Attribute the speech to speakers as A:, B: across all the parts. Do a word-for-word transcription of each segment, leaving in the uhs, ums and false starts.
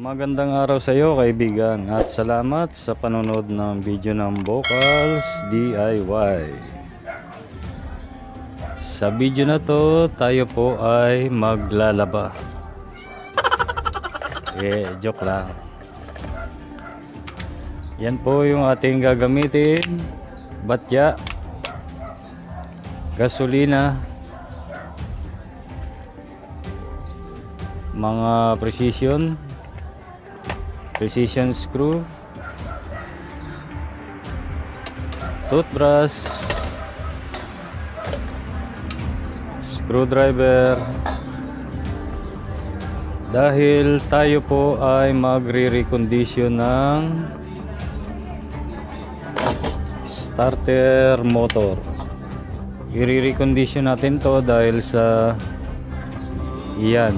A: Magandang araw sa iyo kaibigan at salamat sa panonood ng video ng Vocals D I Y. Sa video na to tayo po ay maglalaba. Eh, joke lang. Yan po yung ating gagamitin: batya, gasolina, mga precision precision screw, toothbrush, screwdriver, dahil tayo po ay magre-recondition ng starter motor. I-recondition natin to dahil sa iyan.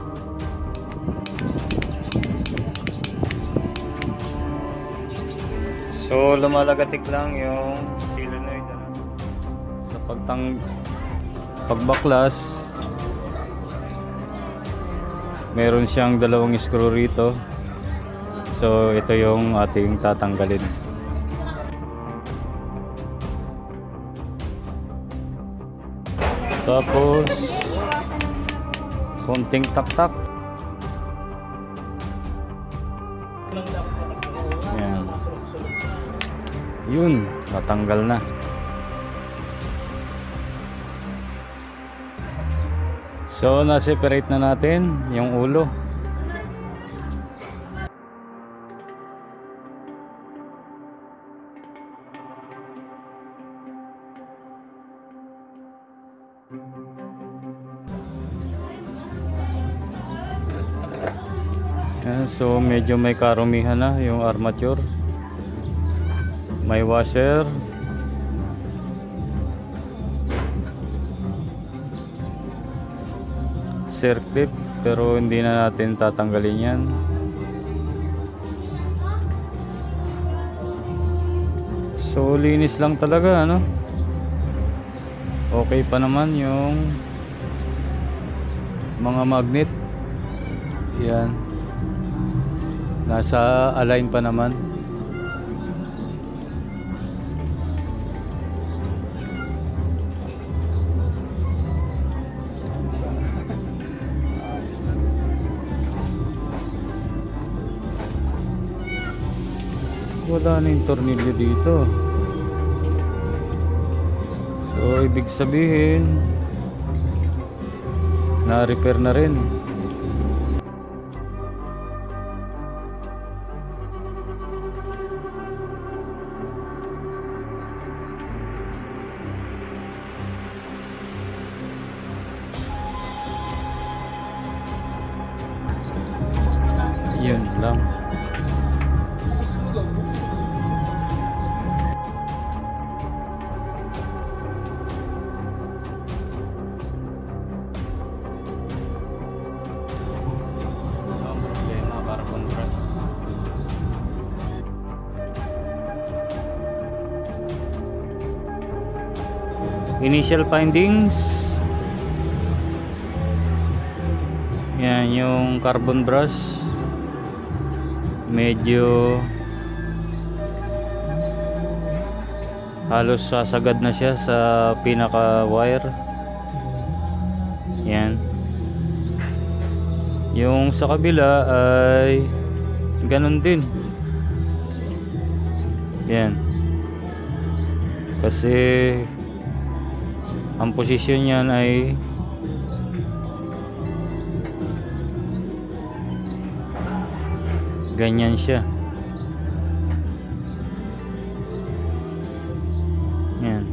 A: So lumalagatik lang yung solenoid ano? Sa pagtang pagbaklas, meron siyang dalawang screw rito. So ito yung ating tatanggalin. Tapos konting tak-tak. Yan. Yun, natanggal na. So na-separate na natin yung ulo. Yan, so medyo may karumihan na yung armature. May washer, circlip, pero hindi na natin tatanggalin yan. So linis lang talaga ano. Okay pa naman yung mga magnet. Yan, nasa align pa naman. Wala na yung tornilyo dito. So ibig sabihin na-repair na rin. Yun lang. Initial findings, yan yung carbon brush, medyo halos sasagad na siya sa pinaka wire. Yan, yung sa kabila ay ganun din. Yan, kasi ang posisyon niyan ay ganyan siya. Yan.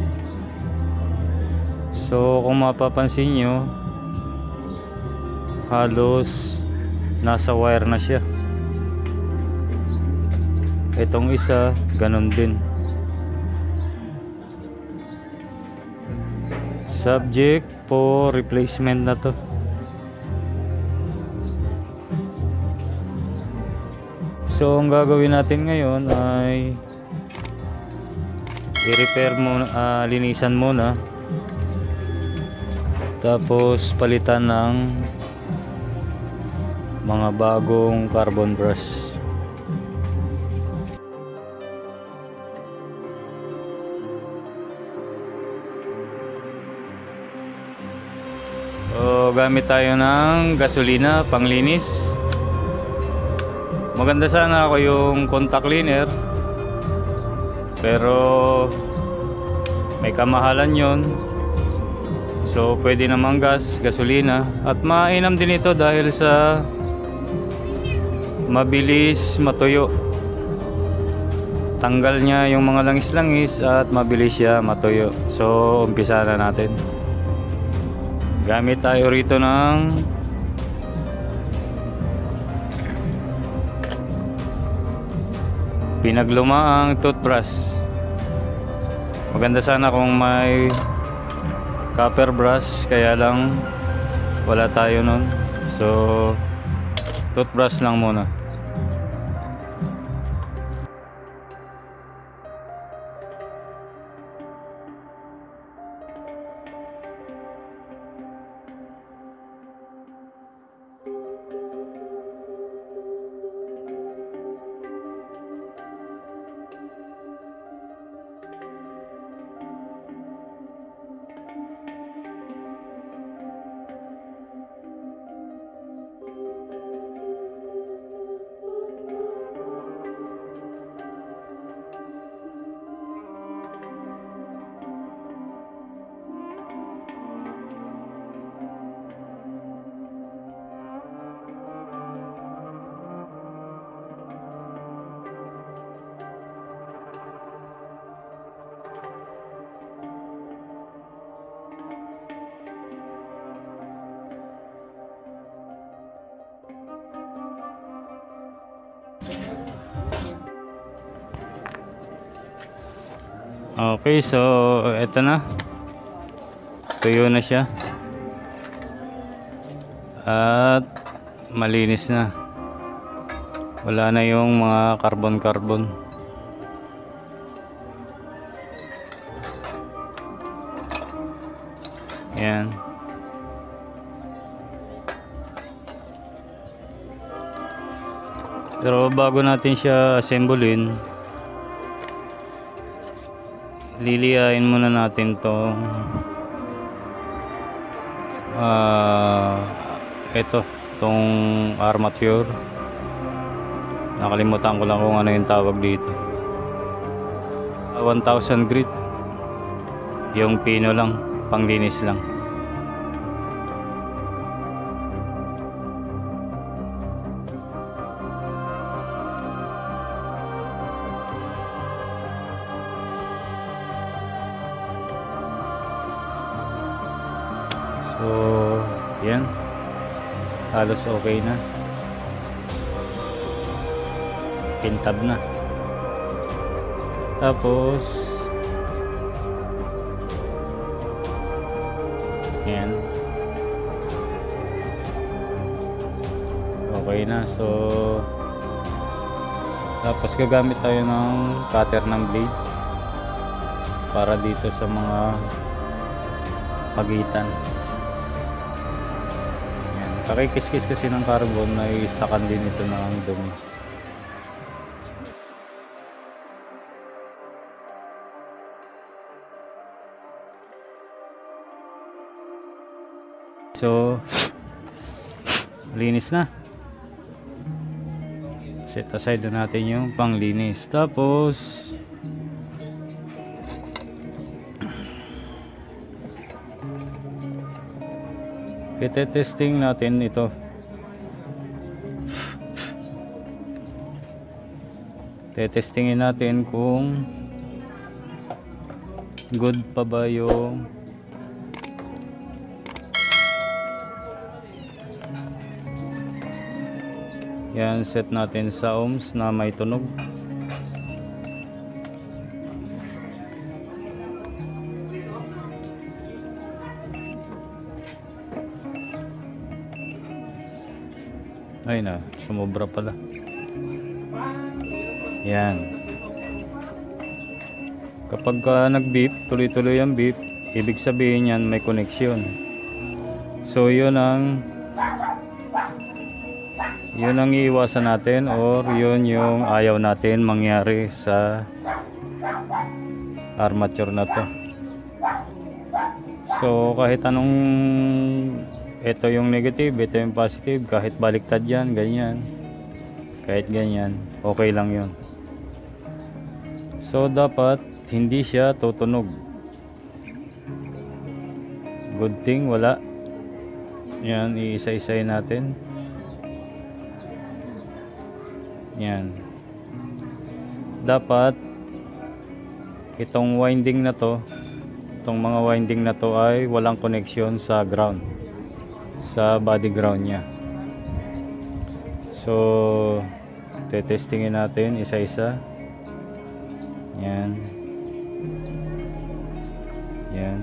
A: So kung mapapansin nyo, halos nasa wire na siya. Itong isa ganun din. Subject for replacement na to. So ang gagawin natin ngayon ay i-repair muna, uh, linisan muna, tapos palitan ng mga bagong carbon brush. So, gamit tayo ng gasolina panglinis. Maganda sana ako yung contact cleaner, pero may kamahalan yon. So pwede namang gas, gasolina, at mainam din ito dahil sa mabilis matuyo. Tanggal niya yung mga langis-langis at mabilis siya matuyo. So umpisa na natin. Gamit tayo rito ng pinaglumaang toothbrush. Maganda sana kung may copper brush, kaya lang wala tayo nun. So toothbrush lang muna. Okay, so eto na, tuyo na siya at malinis na, wala na yung mga carbon carbon. Yan. Pero bago natin siya assemblein, liliyain muna natin tong uh, ito, tong armature. Nakalimutan ko lang kung ano yung tawag dito. one thousand grit. Yung pino lang, panglinis lang. So, yan. Halos okay na. Pintab na. Tapos, yan. Okay na. So, tapos gagamit tayo ng cutter ng blade para dito sa mga pagitan. Kakikis-kis kasi ng carbon, nai-stackan din ito ng dumi. So, linis na. Set aside na natin yung panglinis. Tapos, ite-testing natin ito. Te-testingin natin kung good pa ba yung yan. Set natin sa ohms na may tunog. Ay na, sumobra pala. Yan. Kapag ka nag-beep, tuloy-tuloy ang beep, ibig sabihin yan may connection. So yun ang Yun ang iiwasan natin, or yun yung ayaw natin mangyari sa armature na to. So kahit anong, ito yung negative, ito yung positive, kahit baliktad yan, ganyan, kahit ganyan, okay lang yun. So dapat hindi siya tutunog. Good thing wala. Yan, iisa-isayin natin. Yan. Dapat itong winding na to, itong mga winding na to ay walang connection sa ground, sa body ground nya. So tetestingin natin isa-isa. Yan. Yan.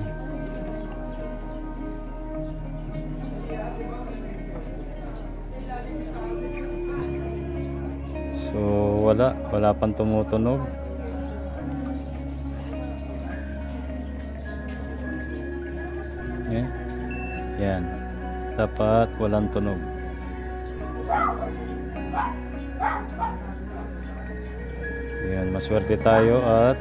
A: So wala, wala pang tumutunog. Yan. Yan. Dapat walang tunog. Yan, maswerte tayo at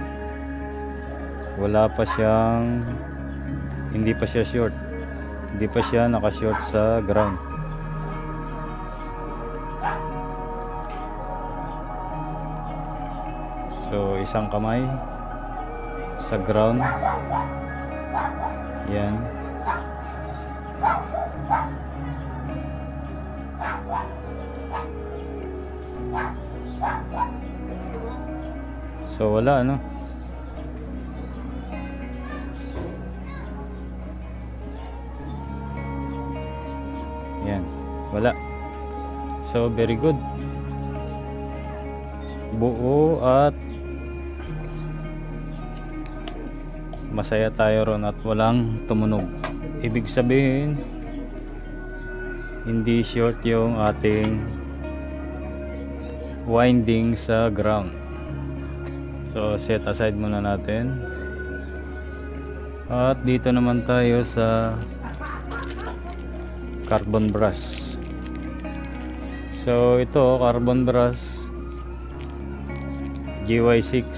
A: wala pa siyang, hindi pa siya short. Hindi pa siya naka-short sa ground. So isang kamay sa ground. Yan. So wala, ano. Yan, wala. So very good. Buo at masaya tayo ron at walang tumunog. Ibig sabihin hindi short yung ating winding sa ground. So set aside muna natin. At dito naman tayo sa carbon brass. So ito carbon brass G Y six.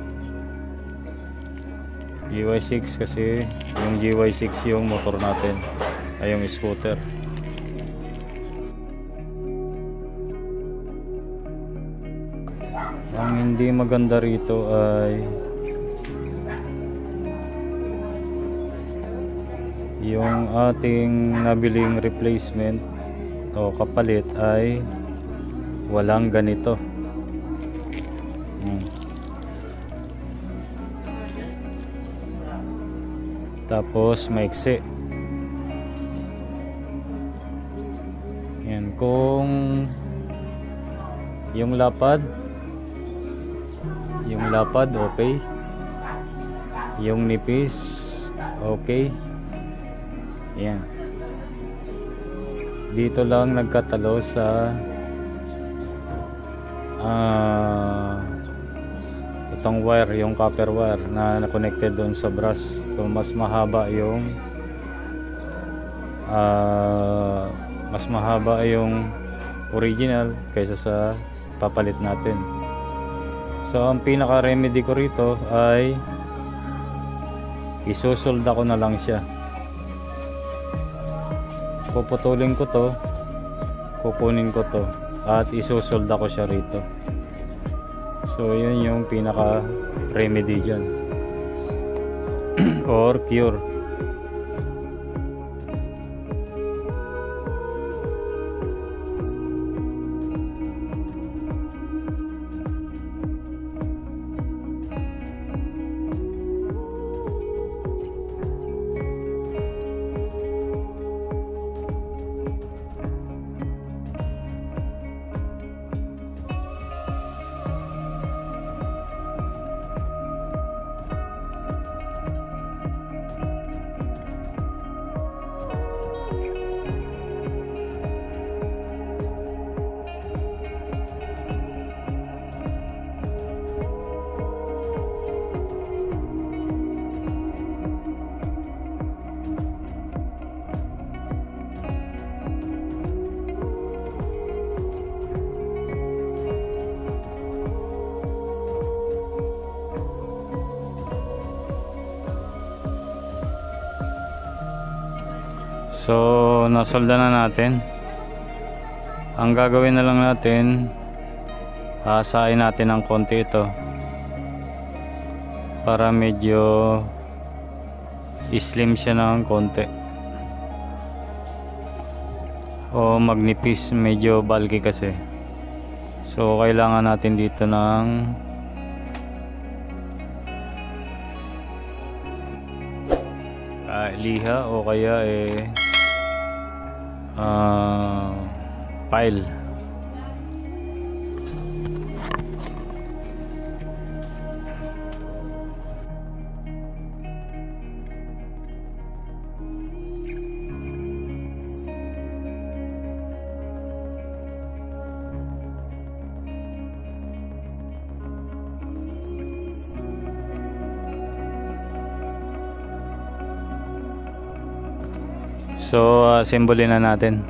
A: G Y six kasi yung G Y six yung motor natin, ay yung scooter. Ang hindi maganda rito ay yung ating nabiling replacement o kapalit ay walang ganito. hmm. Tapos maiksi. Yan, kung yung lapad yung lapad okay, yung nipis okay. Yan, dito lang nagkatalo sa uh, itong wire, yung copper wire na na-connected doon sa brush. So mas mahaba yung uh, mas mahaba yung original kaysa sa papalit natin. So ang pinaka remedy ko rito ay isusolda ko na lang siya. Puputulin ko to, kukunin ko to at isusolda ko siya rito. So yun yung pinaka remedy dyan or cure. So nasolda na natin. Ang gagawin na lang natin, aasahin natin ng konti ito para medyo slim siya ng konti o magnipis, medyo bulky kasi. So kailangan natin dito ng uh, liha o kaya eh uh, pile. So uh, simbolin na natin.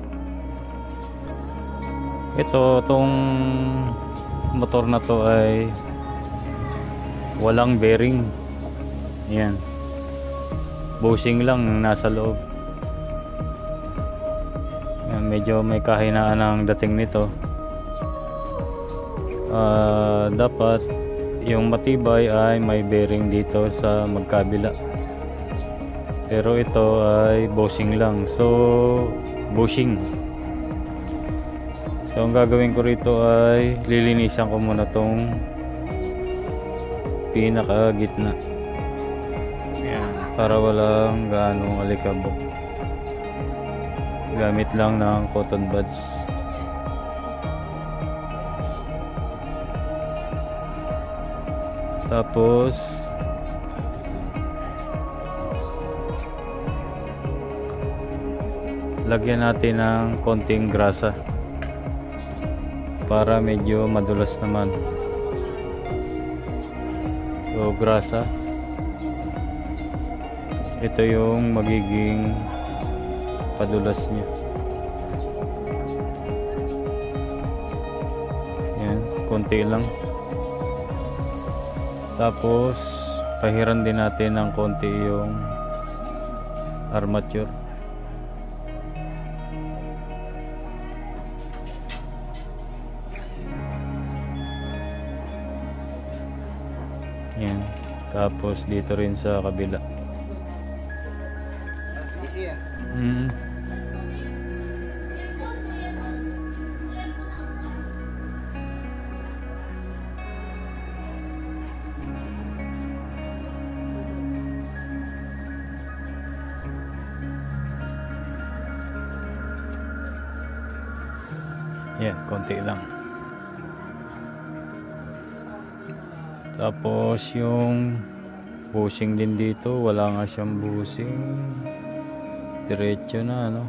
A: Ito, tong motor na to ay walang bearing. Yan, bushing lang nasa loob. Yan, medyo may kahinaan ang dating nito. uh, Dapat yung matibay ay may bearing dito sa magkabila, pero ito ay bushing lang. So bushing. So ang gagawin ko rito ay lilinisan ko muna tong pinaka gitna. Yan, para walang gaanong alikabok. Gamit lang ng cotton buds. Tapos lagyan natin ng konting grasa para medyo madulas naman. So grasa, ito yung magiging padulas niya. Yan, konti lang. Tapos pahiran din natin ng konti yung armature. Yan. Tapos dito rin sa kabila. Mm. Yan, konti lang. Tapos yung bushing din dito, wala nga siyang bushing. Diretso na, ano?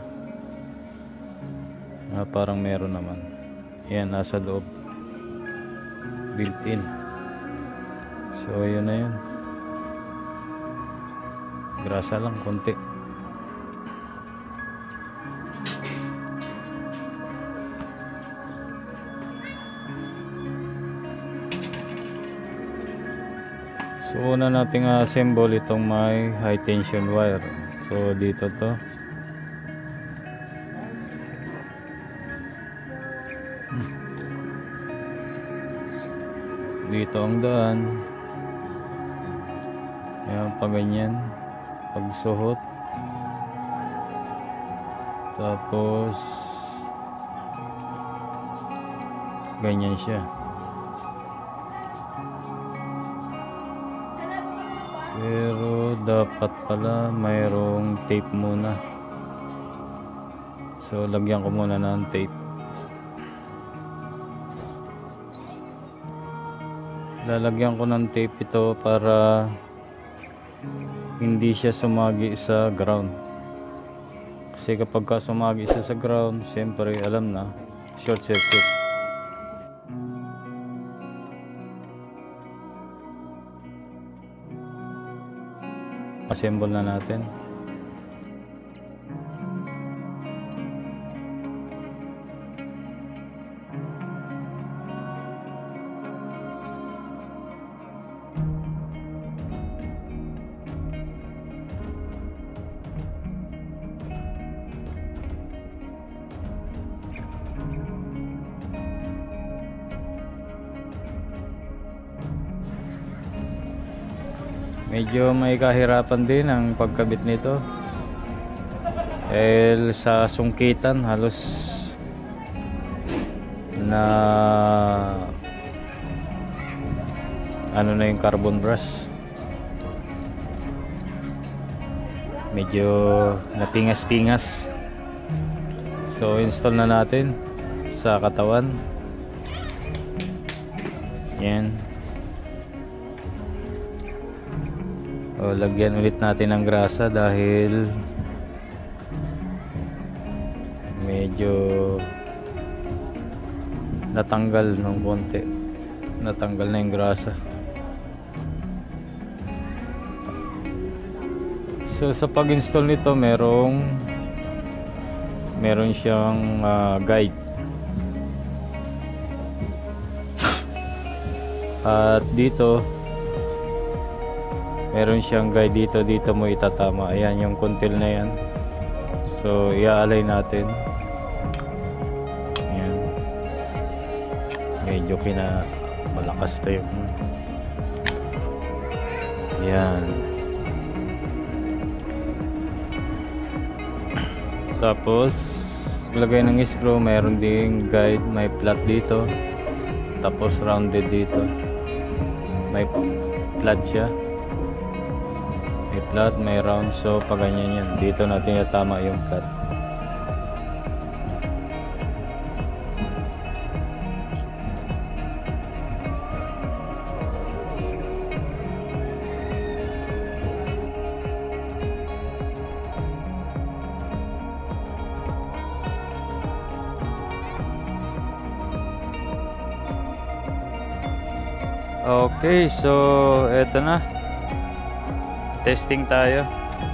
A: Ah, parang meron naman. Yan, nasa loob. Built-in. So, yun na yun. Grasa lang, konti. So una nating assemble itong may high tension wire. So dito to. Dito ang daan. Ayan, pa ganyan. Pagsuhot. Tapos ganyan siya. Pero dapat pala mayroong tape muna. So lagyan ko muna ng tape. Lalagyan ko ng tape ito para hindi siya sumagi sa ground. Kasi kapag ka sumagi siya sa ground, syempre alam na, short circuit. Assemble na natin. medyo may kahirapan din ang pagkabit nito dahil sa sungkitan halos na ano na yung carbon brush, medyo napingas-pingas. So install na natin sa katawan. Yan. O, lagyan ulit natin ng grasa dahil medyo natanggal ng konti, natanggal na yung grasa. So sa pag-install nito merong meron siyang uh, guide at dito meron siyang guide dito dito mo itatama. Ayan yung kuntil na yan, so i-align natin. Ayan, medyo kina malakas tayo. Ayan, tapos lagay ng screw. Meron ding guide, may flat dito, tapos rounded dito, may flat siya, may flat, may round. So pag ganyan yan, dito natin itama yung flat. Okay, so eto na, testing tayo.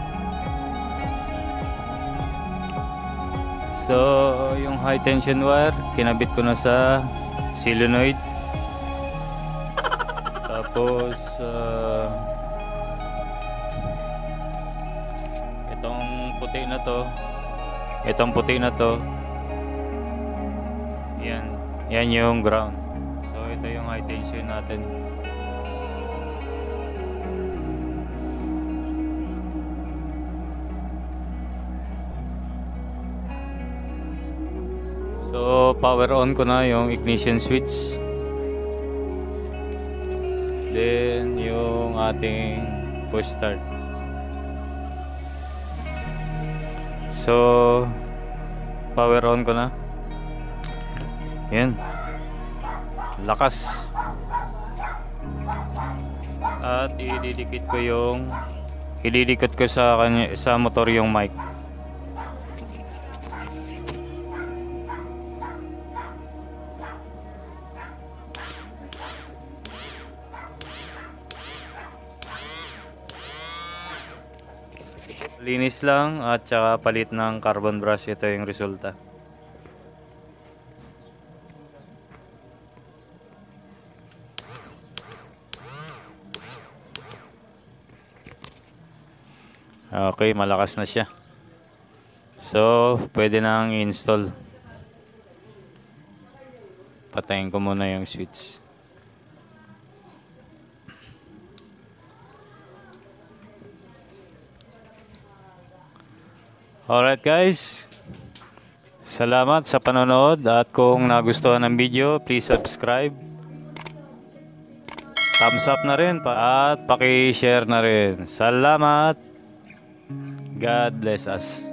A: So yung high tension wire kinabit ko na sa solenoid, tapos uh, itong puti na to itong puti na to yan, yan yung ground. So ito yung high tension natin. So power on ko na yung ignition switch, then yung ating push start. So power on ko na. Yan, lakas. At ididikit ko yung ididikit ko sa kanya, sa motor yung mic. Linis lang at saka palit ng carbon brush. Ito yung resulta. Okay, malakas na siya. So pwede nang i-install. Patayin ko muna yung switch. Alright guys, salamat sa panonood, at kung nagustuhan ng video, please subscribe, thumbs up na rin at paki-share na rin. Salamat. God bless us.